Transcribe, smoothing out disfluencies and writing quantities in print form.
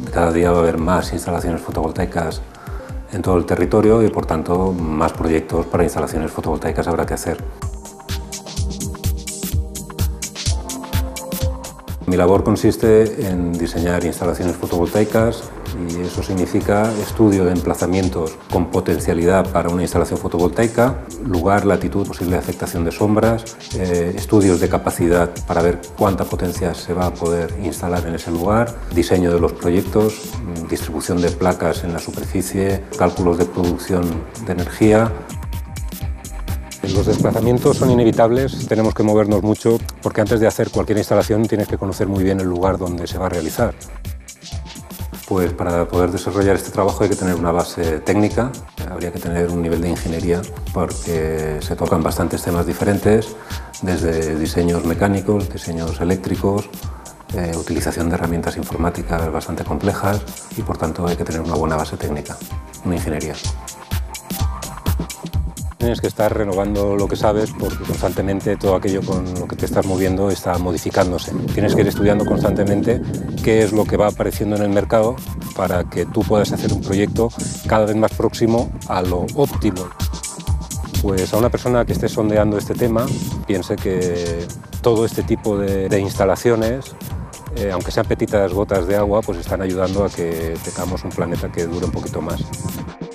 Cada día va a haber más instalaciones fotovoltaicas en todo el territorio y, por tanto, más proyectos para instalaciones fotovoltaicas habrá que hacer. Mi labor consiste en diseñar instalaciones fotovoltaicas y eso significa estudio de emplazamientos con potencialidad para una instalación fotovoltaica, lugar, latitud, posible afectación de sombras, estudios de capacidad para ver cuánta potencia se va a poder instalar en ese lugar, diseño de los proyectos, distribución de placas en la superficie, cálculos de producción de energía. Los desplazamientos son inevitables, tenemos que movernos mucho porque antes de hacer cualquier instalación tienes que conocer muy bien el lugar donde se va a realizar. Pues para poder desarrollar este trabajo hay que tener una base técnica, habría que tener un nivel de ingeniería porque se tocan bastantes temas diferentes, desde diseños mecánicos, diseños eléctricos, utilización de herramientas informáticas bastante complejas y por tanto hay que tener una buena base técnica, una ingeniería. Tienes que estar renovando lo que sabes porque constantemente todo aquello con lo que te estás moviendo está modificándose. Tienes que ir estudiando constantemente qué es lo que va apareciendo en el mercado para que tú puedas hacer un proyecto cada vez más próximo a lo óptimo. Pues a una persona que esté sondeando este tema, piense que todo este tipo de instalaciones, aunque sean petitas gotas de agua, pues están ayudando a que tengamos un planeta que dure un poquito más.